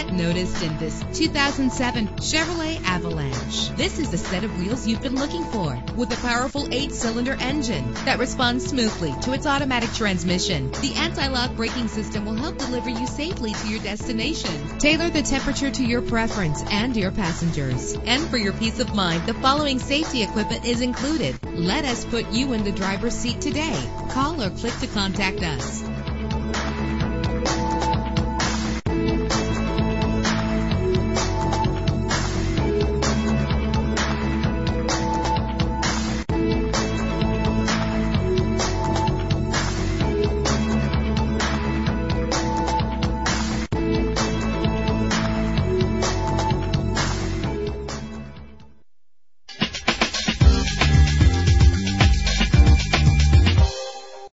noticed in this 2007 Chevrolet Avalanche. This is the set of wheels you've been looking for, with a powerful 8-cylinder engine that responds smoothly to its automatic transmission. The anti-lock braking system will help deliver you safely to your destination. Tailor the temperature to your preference and your passengers. And for your peace of mind, the following safety equipment is included. Let us put you in the driver's seat today. Call or click to contact us.